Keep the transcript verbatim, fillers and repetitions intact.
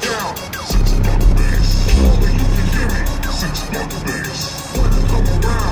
down. Six buck bass, only you can hear me. Six buck bass, when I come around.